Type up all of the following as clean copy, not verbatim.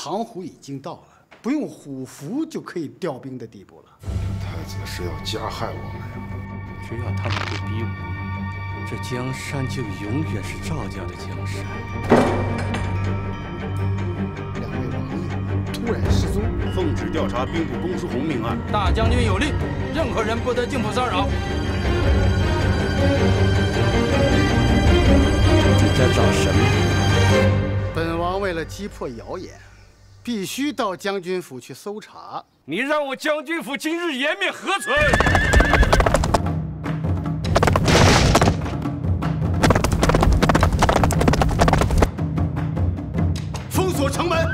唐虎已经到了，不用虎符就可以调兵的地步了。 太子是要加害我们呀！ 只要他们不逼我，这江山就永远是赵家的江山。 2位王爷突然失踪， 奉旨调查兵部公叔弘命案。 大将军有令，任何人不得进府骚扰。你在找什么？ 本王为了击破谣言，必须到将军府去搜查。 你让我将军府今日颜面何存？ 封锁城门。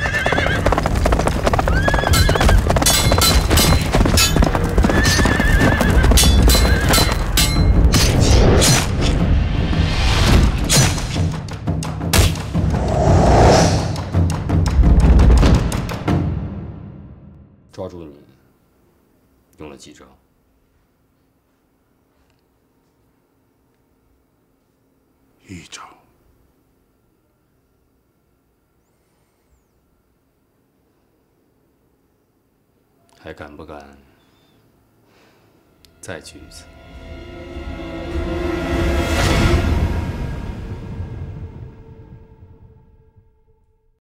抓住你，用了几招？ 一招。 还敢不敢再去一次？